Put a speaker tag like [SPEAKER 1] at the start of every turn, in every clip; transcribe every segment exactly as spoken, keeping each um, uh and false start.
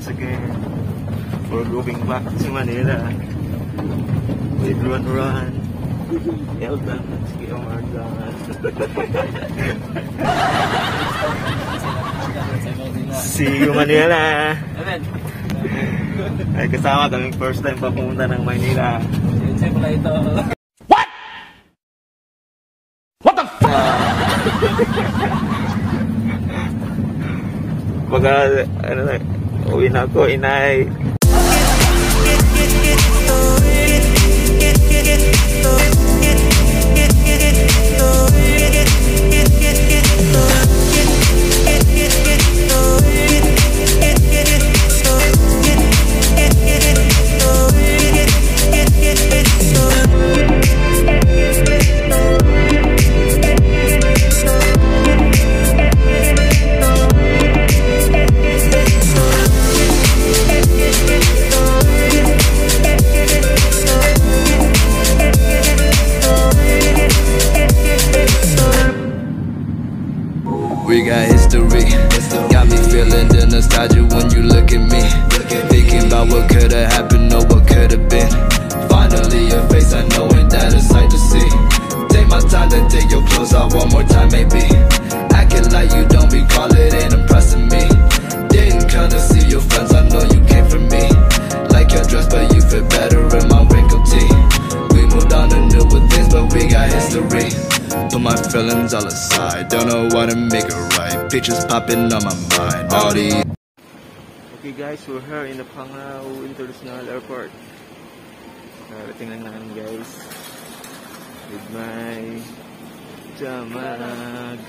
[SPEAKER 1] once again. We're going back to Manila with Run Run, Eldan, si Omardan. See you Manila! Ay kasama kaming first time papunta ng Manila. What? What the fuck? Baga, ano na, uwi na ako, inay.
[SPEAKER 2] We got history, got me feeling the nostalgia when you look at me. Thinking about what could've happened or what could've been. Finally your face, I know ain't that a sight to see. Take my time to take your clothes off one more time maybe. Acting like you don't recall it ain't impressing me. Didn't come to see your friends, I know you came for me. Like your dress but you fit better in my wrinkled tee. We moved on to newer things but we got history. Put my feelings all aside, don't know what to make it right. Pictures popping on my mind, all these.
[SPEAKER 1] Okay guys, we're here in the Pangaw International Airport. Narating lang namin guys with my jamags.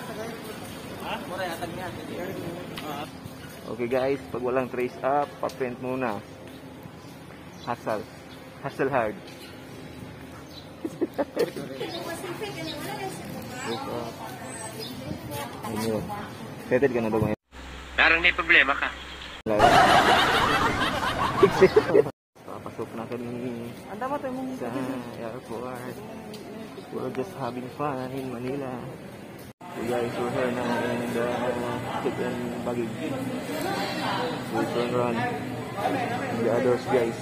[SPEAKER 1] Okay guys, pag walang trace up, pa-print muna. Hustle. Hustle hard. Ayun. Settled ka na ba ngayon?
[SPEAKER 3] Parang may problema ka.
[SPEAKER 1] Papasok na kami sa airport. We're just having fun in Manila. We guys, we're here na in the chicken baggage. We'll turn around the others guys.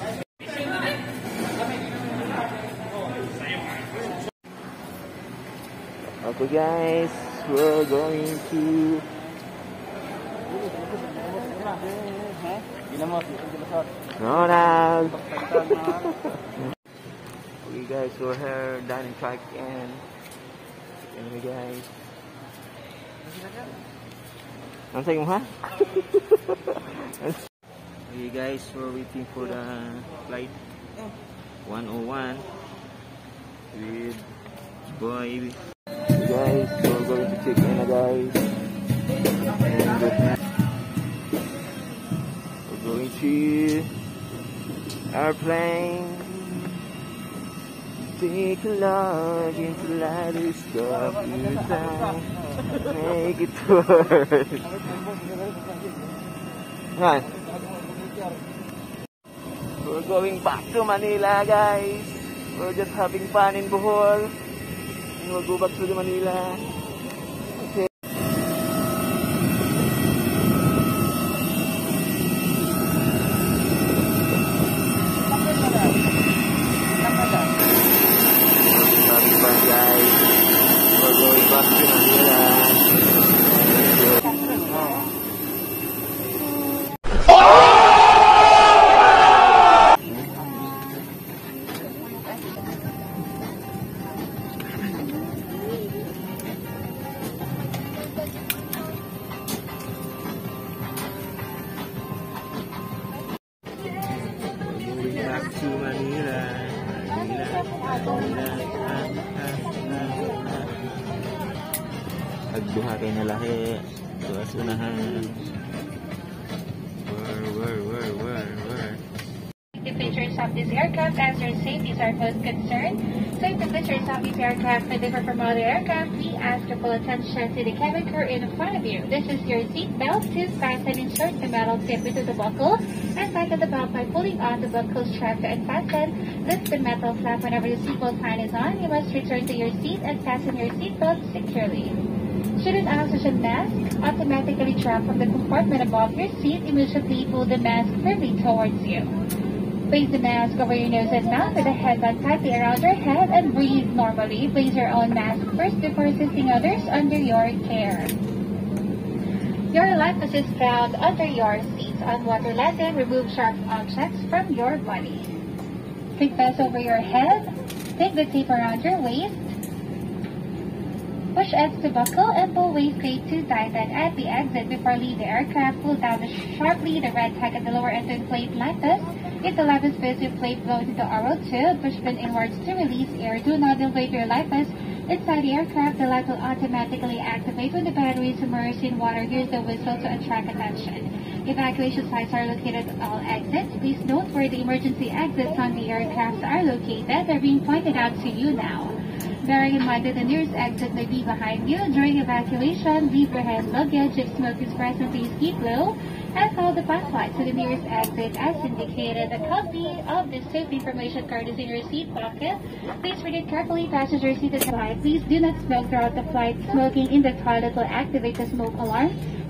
[SPEAKER 1] Okay guys, we're going to Ronald. Okay guys, we're here dining track and anyway guys. Ano sa'yo mo ha? Okay guys, we're waiting for the flight one oh one with boy. Guys, so we're going to check in na guys. And we're going to airplane. Take a look into light stuff you down. Make it work. Right. We're going back to Manila guys. We're just having fun in Bohol. We'll go back to the Manila. Okay. Sorry bye guys. We're going back to Manila. To Manila, Manila, Manila, ah, ah, ah. Agduha kay nalahi, tuwas unahan. Where, where, where, where, where?
[SPEAKER 4] The features of this aircraft as your safety is our most concern. So if the features of this aircraft may differ from other aircraft, we ask your full attention to the cabin crew in front of you. This is your seat belt to fasten, insert the metal tip into the buckle, and tighten the belt by pulling on the buckle strap to unfasten. Lift the metal flap whenever the seatbelt sign is on. You must return to your seat and fasten your seatbelt securely. Should an oxygen mask automatically drop from the compartment above your seat, immediately pull the mask firmly towards you. Place the mask over your nose and mouth with the headband tightly around your head and breathe normally. Place your own mask first before assisting others under your care. Your life vest is found under your seat. On water landing, remove sharp objects from your body. Take vest over your head. Take the tape around your waist. Push ends to buckle and pull waist plate to tighten. At the exit, before leaving the aircraft, pull down sharply the red tag at the lower end to inflate life vest. If the life vest fits, your plate blow into the R O tube. Push pin inwards to release air. Do not inflate your life vest. Inside the aircraft, the light will automatically activate when the battery is immersed in water. Here's the whistle to attract attention. Evacuation sites are located at all exits. Please note where the emergency exits on the aircraft are located. They're being pointed out to you now. Bearing in mind that the nearest exit may be behind you, during evacuation, leave your hand luggage. If smoke is present, please keep low and follow the pathway to the nearest exit as indicated. A copy of this safety information card is in your seat pocket. Please read it carefully. Passenger seat at the flight. Please do not smoke throughout the flight. Smoking in the toilet will activate the smoke alarm.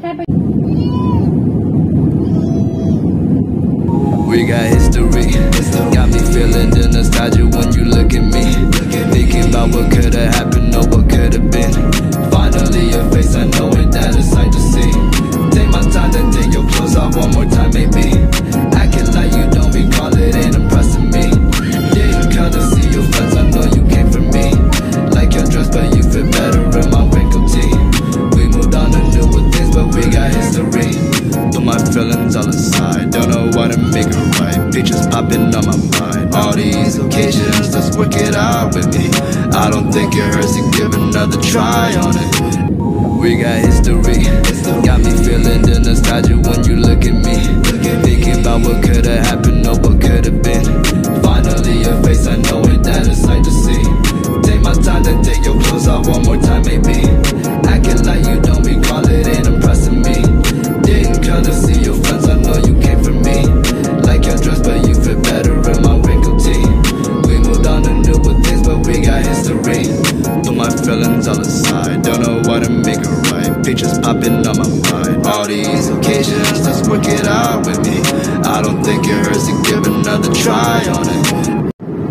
[SPEAKER 2] We got history, got me feeling the nostalgia when you look at me. Thinking about what could've happened or what could've been. Finally your face, I know it, that a sight to see. Take my time to take your clothes off one more time maybe. Acting like you don't recall it, ain't impressing me. Didn't come to see your friends, I know you came for me. Like your dress, but you fit better in my wrinkled tee. We moved on to newer things, but we got history. Put my feelings all aside, don't know why to make it right. Pictures popping on my mind. All these occasions, let's work it out with me. I don't think it hurts to give another try on it. We got history, got me feeling the nostalgia when you look at me. Thinking about what could've happened or what could've been. Finally your face, I know it, that a sight to see. Take my time to take your clothes off one more time maybe. Acting like you don't recall it, ain't impressing me. Didn't come to see your friends, I know you came for me. Like your dress, but you fit better in my wrinkled tee. We moved on to newer things, but we got history. Put my feelings all aside, don't know why to make it right. Pictures popping on my mind. All these occasions, let's work it out with me. I don't think it hurts to give another try on it.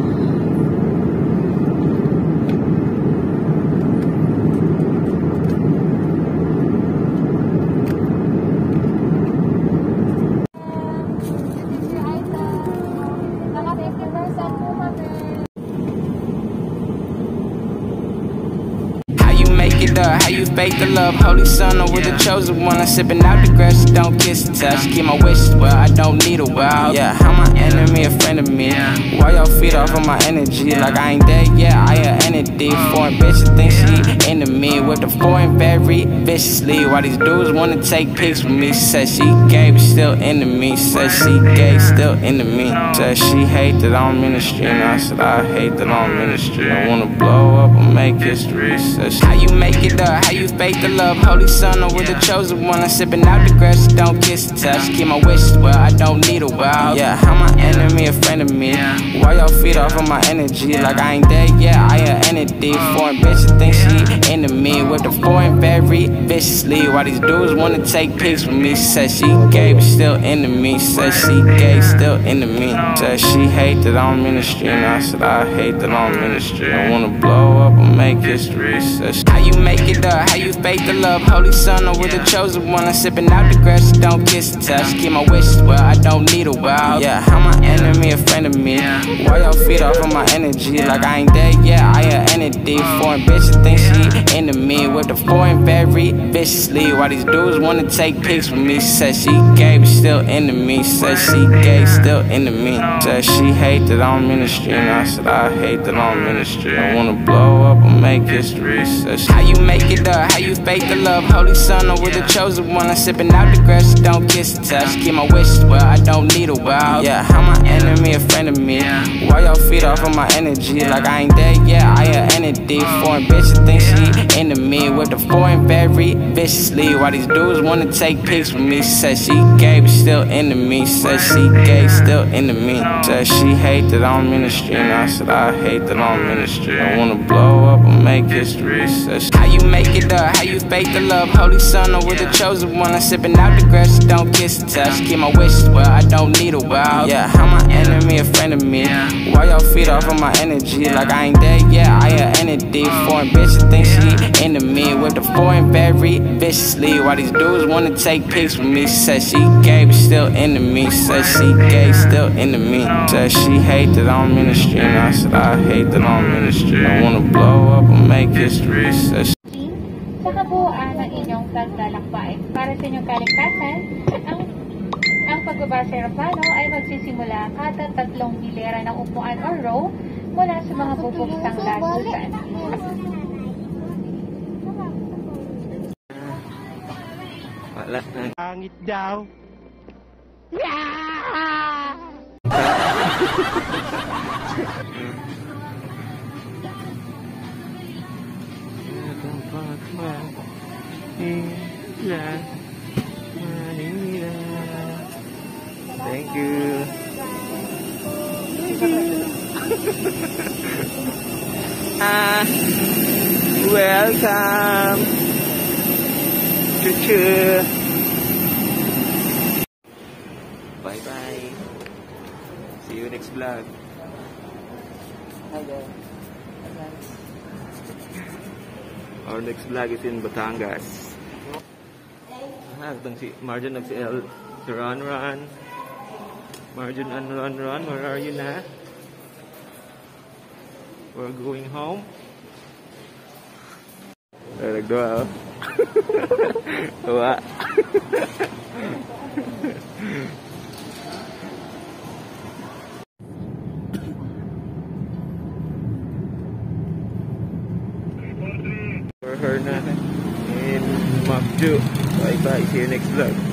[SPEAKER 3] How you fake the love, holy son, or with the chosen one. I'm sipping out the grass, don't kiss and touch. Keep my wishes well, I don't need a while. Yeah, how my enemy a friend of me? Why y'all feed off of my energy? Like I ain't dead, yeah, I a entity. Foreign bitch think she into me with the foreign very viciously. Why these dudes wanna take pics with me? She said she gay, but still into me. She said she gay, still into me. Said she hate that I'm ministry, and I said I hate that I'm ministry. I wanna blow up and make history. Said how you make it up, how you fake the love, holy son, or with the chosen one. I'm sipping out the grass, don't kiss and touch. Keep my wishes well, I don't need a while. Yeah, how my enemy a friend of me? Why y'all feed off of my energy? Like I ain't dead, yeah, I a entity. Foreign bitch think she into me with the foreign very viciously. Why these dudes wanna take pics with me? She said she gay, but still into me. She said she gay, still into me. Said she hate that I'm ministry, and I said I hate that I'm ministry. I wanna blow up and make history. Said how you make it up, how you fake the love, holy son, or with the chosen one. I'm sipping out the grass, don't kiss and touch. Keep my wishes well, I don't need a while. Yeah, how my enemy a friend of me? Why y'all feed off of my energy? Like I ain't dead, yeah, I a entity. Foreign bitch think she into me with the foreign very viciously. Why these dudes wanna take pics with me? She said she gay, but still into me. She said she gay, still into me. Said she hate that I'm ministry, and I said I hate that I'm ministry. I wanna blow up and make history. Said how you make it up, how you fake the love, holy son, or with the chosen one. I'm sipping out the grass, don't kiss and touch. Keep my wishes well, I don't need a while. Yeah, how my enemy a friend of me? Why y'all feed off of my energy? Like I ain't dead, yeah, I a entity. Foreign bitch think she into me enemy with the foreign very viciously. Why these dudes wanna take pics with me? Said she gay but still into me. Said she gay still into me. Said she hate that I'm ministry, and I said I hate that I'm ministry. I wanna blow up and make history. Said how you make it up? How you fake the love? Holy son over the chosen one. I'm sipping out the grass, don't kiss and touch. Keep my wishes well, I don't need a wow. Yeah, how my enemy a friend of me? Why y'all feed off of my energy? Like I ain't dead, yeah, I a entity. Foreign bitch think she into me with the foreign very viciously. Why these dudes wanna take pics with me? Said she gay but still into me. Said she gay still into me. Said she hate that I'm ministry, and I said I hate that I'm ministry. I wanna blow up and make history. Said she
[SPEAKER 4] Sa kabuuan ng inyong paglalakbay para sa inyong kaligtasan, ang ang pagbaba sa eroplano ay magsisimula kada tatlong hilera ng upuan o row mula sa mga bubuksang lansusan.
[SPEAKER 1] Wala na.
[SPEAKER 5] Pangit daw.
[SPEAKER 1] Manila, Manila. Thank you. Ah, welcome. Choo-choo. Bye bye. See you next vlog.
[SPEAKER 6] Hi guys.
[SPEAKER 1] Our next vlog is in Batangas. Ah, itong si Marjan nag si El si Ron Ron. Marjan and Ron Ron, where are you na? We're going home. Ay, nagdoa oh. Tuwa. For her na in Makju. Bye bye. See you next vlog.